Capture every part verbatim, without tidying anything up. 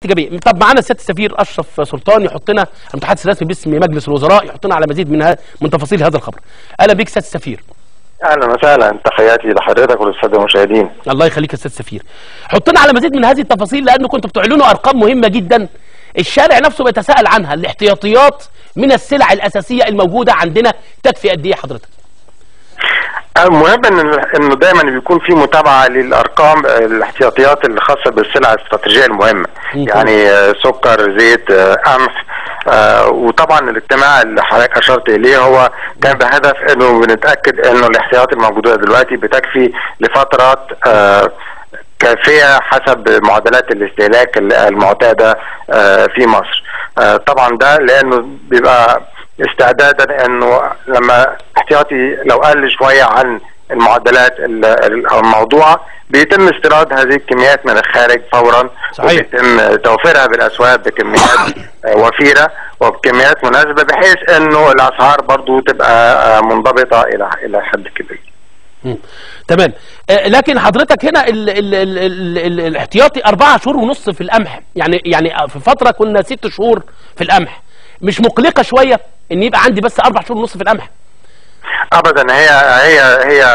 ايجابيه. طب معانا سياده السفير اشرف سلطان يحطنا المتحدث الرسمي باسم مجلس الوزراء يحطنا على مزيد من من تفاصيل هذا الخبر. اهلا بيك سياده السفير. اهلا وسهلا، تحياتي لحضرتك وللساده المشاهدين. الله يخليك يا سياده السفير. حطنا على مزيد من هذه التفاصيل لانه كنتوا بتعلنوا ارقام مهمه جدا الشارع نفسه بيتساءل عنها. الاحتياطيات من السلع الاساسيه الموجوده عندنا تكفي قد ايه حضرتك؟ المهم ان انه دايما بيكون في متابعه للارقام الاحتياطيات الخاصه بالسلع الاستراتيجيه المهمه، يعني سكر، زيت، قمح. آه وطبعا الاجتماع اللي حضرتك اشرت اليه هو كان بهدف انه بنتاكد انه الاحتياطات الموجوده دلوقتي بتكفي لفترات آه كافيه حسب معدلات الاستهلاك المعتاده آه في مصر. آه طبعا ده لانه بيبقى استعدادا انه لما احتياطي لو قل شويه عن المعدلات الموضوعه بيتم استيراد هذه الكميات من الخارج فورا. صحيح. وبيتم توفيرها بالاسواق بكميات وفيره وبكميات مناسبه بحيث انه الاسعار برضو تبقى منضبطه الى الى حد كبير. مم. تمام. آه لكن حضرتك هنا ال ال ال ال ال الاحتياطي أربعة شهور ونص في القمح، يعني يعني في فتره كنا ست شهور في القمح، مش مقلقه شويه ان يبقى عندي بس اربع شهور ونص في القمح؟ ابدا. هي هي هي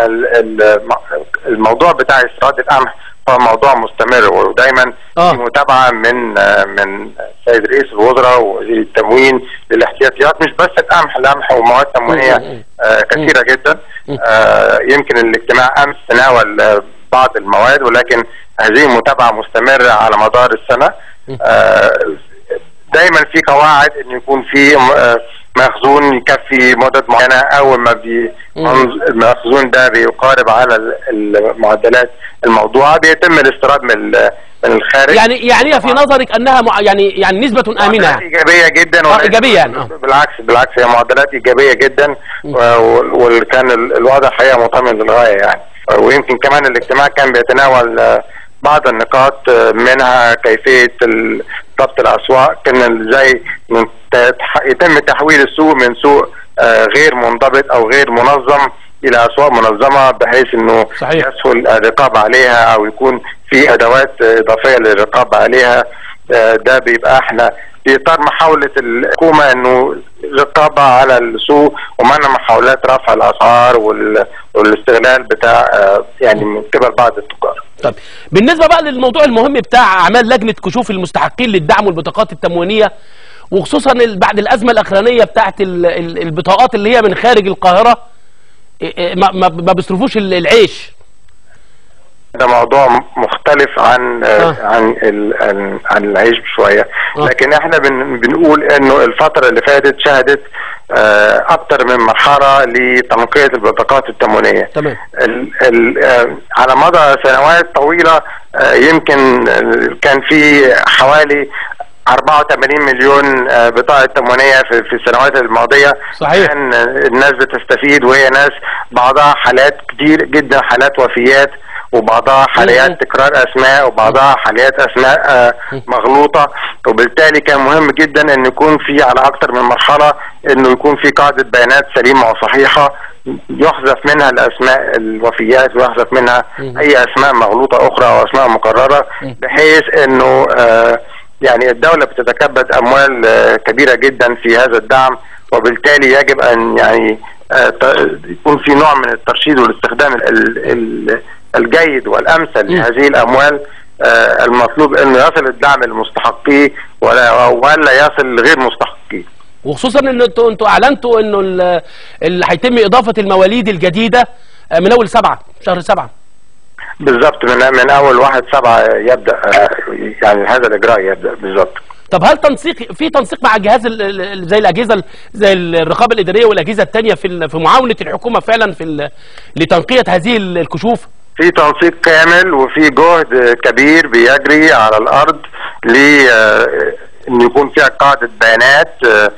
الموضوع بتاع استيراد القمح هو موضوع مستمر ودايما آه. في متابعه من من السيد رئيس الوزراء ووزير التموين للاحتياطيات، مش بس القمح، القمح ومواد تموينيه آه كثيره جدا. آه يمكن الاجتماع امس تناول بعض المواد، ولكن هذه متابعه مستمره على مدار السنه. آه دايما في قواعد ان يكون في مخزون يكفي مدة معينة. اول ما بي المخزون ده بيقارب على المعدلات الموضوعة بيتم الاستيراد من من الخارج. يعني يعني في نظرك انها مع يعني يعني نسبة امنة يعني. ايجابية جدا. اه ايجابية يعني. آه. بالعكس بالعكس هي معدلات ايجابية جدا، وكان الوضع حقيقة مطمئن للغاية يعني. ويمكن كمان الاجتماع كان بيتناول بعض النقاط منها كيفية ضبط الأسواق، كان زي يتم تحويل السوق من سوق غير منضبط أو غير منظم إلى أسواق منظمة بحيث أنه صحيح. يسهل الرقابة عليها أو يكون في أدوات إضافية للرقابة عليها. ده بيبقى احنا في إطار محاولة الحكومة أنه الرقابة على السوق ومنع محاولات رفع الأسعار والاستغلال بتاع يعني من قبل بعض التجار. طيب بالنسبه بقى للموضوع المهم بتاع اعمال لجنه كشوف المستحقين للدعم والبطاقات التموينيه، وخصوصا بعد الازمه الاخرانيه بتاعت البطاقات اللي هي من خارج القاهره ما, ما بيصرفوش العيش. ده موضوع مختلف عن آه. عن عن, عن العيش بشويه. آه. لكن احنا بن بنقول انه الفتره اللي فاتت شهدت آه اكتر من مرحله لتنقيه البطاقات التموينيه. تمام. ال ال آه على مدى سنوات طويله آه يمكن كان في حوالي أربعة وثمانين مليون بطاقة تموينية في, في السنوات الماضية. صحيح. كان الناس بتستفيد، وهي ناس بعضها حالات كتير جدا حالات وفيات، وبعضها حاليات تكرار اسماء، وبعضها حاليات اسماء مغلوطه. وبالتالي كان مهم جدا ان يكون في على اكثر من مرحله انه يكون في قاعده بيانات سليمه وصحيحه يحذف منها الاسماء الوفيات ويحذف منها اي اسماء مغلوطه اخرى او اسماء مكرره، بحيث انه آه يعني الدوله بتتكبد اموال آه كبيره جدا في هذا الدعم، وبالتالي يجب ان يعني آه يكون في نوع من الترشيد والاستخدام ال ال الجيد والامثل لهذه الاموال. آه المطلوب انه يصل الدعم للمستحقين ولا ولا يصل لغير مستحقين. وخصوصا ان انتوا انتوا اعلنتوا انه اللي هيتم اضافه المواليد الجديده من اول سبعه شهر سبعه. بالظبط، من من اول واحد سبعه يبدا آه يعني هذا الاجراء يبدا بالظبط. طب هل تنسيق في تنسيق مع الجهاز زي الاجهزه زي الرقابه الاداريه والاجهزه الثانيه في في معاونه الحكومه فعلا في لتنقيه هذه الكشوف؟ في تنسيق كامل وفي جهد كبير بيجري على الارض ل ان يكون فيها قاعده بيانات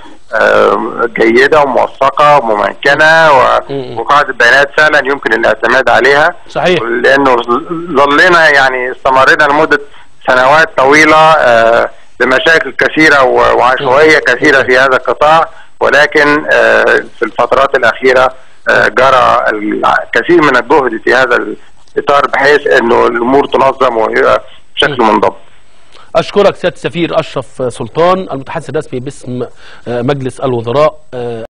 جيده وموثقه وممكنه وقاعده بيانات فعلا يمكن الاعتماد عليها. صحيح. لانه ظلنا يعني استمرنا لمده سنوات طويله بمشاكل كثيره وعشوائيه كثيره في هذا القطاع، ولكن في الفترات الاخيره جرى الكثير من الجهد في هذا الاطار بحيث انه الامور تنظم وهي بشكل منضبط. اشكرك سياده السفير اشرف سلطان المتحدث الرسمي باسم مجلس الوزراء.